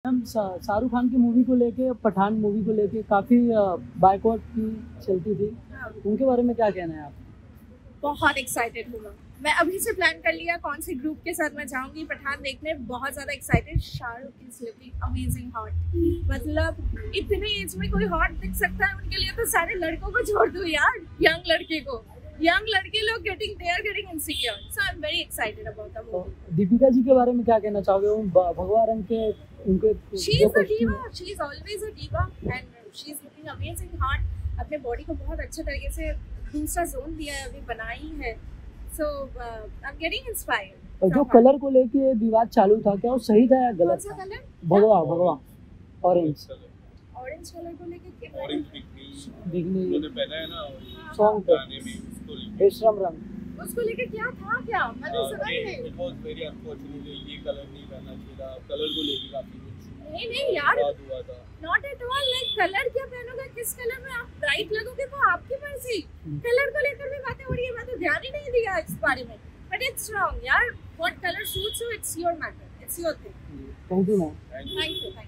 हम शाहरुख खान की मूवी को लेके, पठान मूवी को लेके काफ़ी बायकॉट की चलती थी, उनके बारे में क्या कहना है आप? बहुत एक्साइटेड हूँ मैं अभी से प्लान कर लिया कौन से ग्रुप के साथ मैं जाऊंगी पठान देखने। बहुत ज़्यादा excited. Shahrukh is looking amazing hot. मतलब इतने एज में कोई हॉट दिख सकता है उनके लिए तो सारे लड़कों को छोड़ दो यार। यंग लड़के लोग they are getting insecure. So I am very excited about the movie. Deepika ji के बारे में क्या कहना चाहोगे? उन भगवा रंग के उनके she is a diva, she is always a diva and she is looking amazing hot. अपने बॉडी को बहुत अच्छे तरीके से दूसरा जोन दिया है, अभी बनाई है। So I am getting inspired. और जो कलर को लेके विवाद चालू था, क्या वो सही था या गलत था? कलर भगवा ऑरेंज कलर को लेके बिगनी उन्होंने पहना है ना सॉन्ग पे गाने में, उसको लेके बेशरम रंग, उसको लेके क्या था क्या मतलब समझ नहीं। इट वाज वेरी अनफॉर्चूनेट ये कलर नहीं करना चाहिए था। कलर को लेके काफी नहीं यार, बात हुआ था। Not at all. Like colour क्या पहनोगे, किस कलर में आप ब्राइट लगोगे वो आपकी मर्जी। कलर को लेकर भी बातें हो रही है, मैं तो ध्यान ही नहीं दिया इस बारे में। बट इट्स रॉन्ग यार। What colour suits you, it's your matter, it's your thing. Thank you ma'am. Thank you.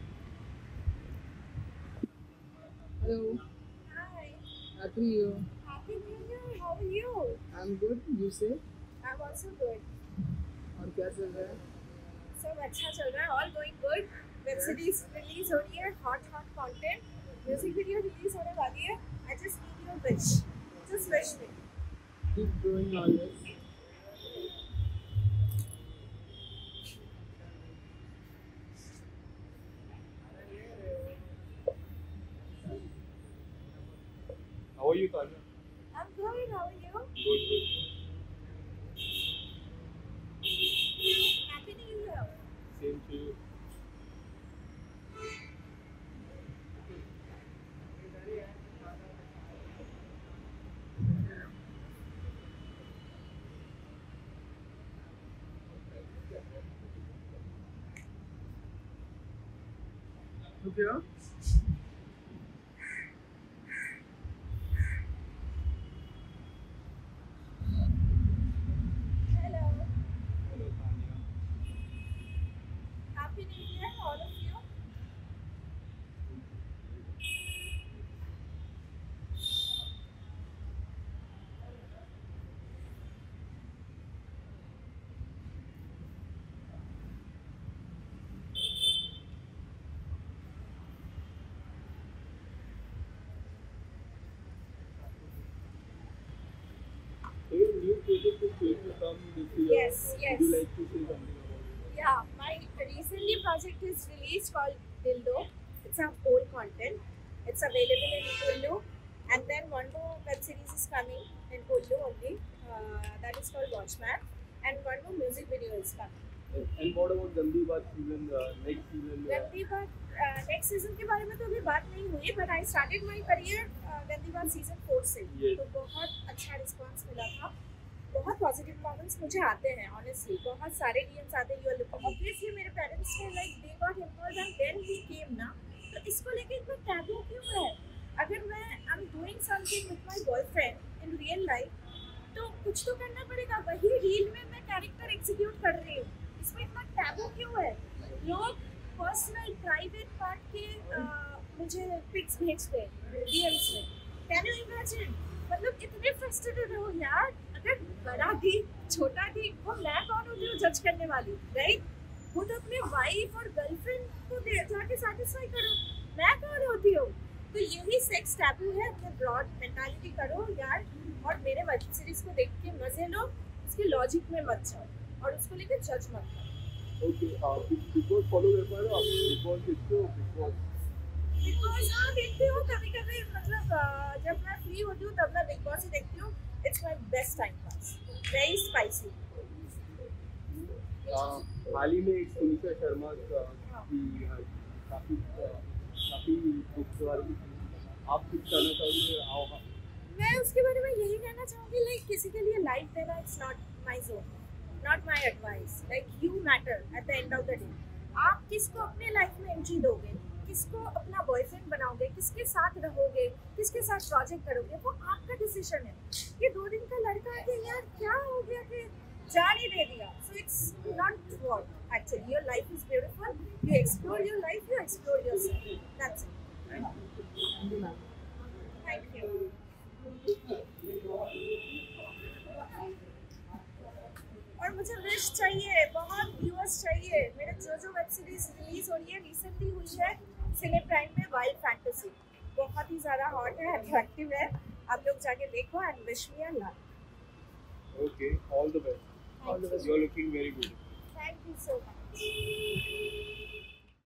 Hello, Hi. happy New Year. Happy New Year. How are you? I'm good. You say? I'm also good. और क्या चल रहा है? सब अच्छा चल रहा है, all going good. Web series release हो रही है, hot content. Music video release होने वाली है। I just need your wish, just wish me. Keep growing always. How are you, Tanya? I'm good. How are you? Good. Happy New Year. Same to you. Okay. Hello. Hello, Tanya. Happy New Year, all of you. So your new project is going to come this year. Yes, yes. Would you like to say something about it? Yeah, my recently project is released called Dildo. It's a whole content. It's available in Hulu, and then one more web series is coming in Hulu only. That is called Watchman, and one more music video is coming. And what about Gandhi Baat season, next season? गंदी बात next season के बारे में तो अभी बात नहीं हुई, but I started my career Gandi Baat season 4 से। Yes. तो बहुत अच्छा रिस्पांस मिला था, बहुत पॉजिटिव कमेंट्स मुझे आते हैं ऑनेस्टली। बहुत सारे डीएम्स आते हैं, यू आर लुकिंग। ऑब्वियसली मेरे पेरेंट्स ने like they got involved and then he came ना। तो इसको लेके इतना टैबू क्यों है? अगर मैं I am doing something with my boyfriend in real life तो कुछ तो करना पड़ेगा। वही रील में मैं कैरेक्टर एग्जीक्यूट कर रही हूँ, इसमें इतना टैबू क्यों है? लोग पर्सनल प्राइवेट पार्ट के मुझे पिक्स भेजते हैं डीएम्स में। Can you imagine? मतलब इतने फ्रस्ट्रेटेड हो यार। अगर बड़ा थी छोटा थी वो मैं कौन होती हूँ जज करने वाली, राइट? वो तो अपने वाइफ और गर्लफ्रेंड को जाके सेटिस्फाई करो, मैं कौन होती हूँ? तो यही सेक्स टैबू है। अपने ब्रॉड मेंटालिटी करो यार, और मेरे वेब सीरीज को देख के मजे लो, उसके लॉजिक में मत जाओ और उसको लेके जज मत करो। Okay, Big Boss follow कर पा रहे हो आप? Big Boss देखते हो? Big Boss? हाँ देखती हूँ कभी कभी। मतलब जब मैं फ्री होती हूँ तब मैं बिग बॉस ही देखती हूँ। It's my best time pass, very spicy. हाल ही में एक सुनीता शर्मा की काफी बुक्स के बारे में आप कुछ कहना चाहोगे? मैं उसके बारे में यही कहना चाहूँगी, लाइक किसी के लिए लाइफ देना it's not my zone, not my advice. Like you matter at the end of the day. आप किसको अपने लाइफ में एंट्री दोगे, किसको अपना बॉयफ्रेंड बनाओगे, किसके साथ रहोगे, किसके साथ प्रोजेक्ट करोगे, वो आपका डिसीजन है। ये 2 दिन का लड़का है कि यार क्या हो गया कि जान ही दे दिया. So it's not what actually. Your life is beautiful. You explore your life. You explore yourself. That's it. Thank you, ma'am. Thank you. और मुझे विश चाहिए, बहुत व्यूअर्स चाहिए. मेरे जो वेब सीरीज रिलीज हो रही है, रिसेंटली हुई है सिने प्राइम में, वाइल्ड फैंटेसी, बहुत ही ज़्यादा हॉट है, अट्रैक्टिव है. आप लोग जाके देखो and wish me a lot. Okay, all the best. All the best. You're looking very good. Thank you so much.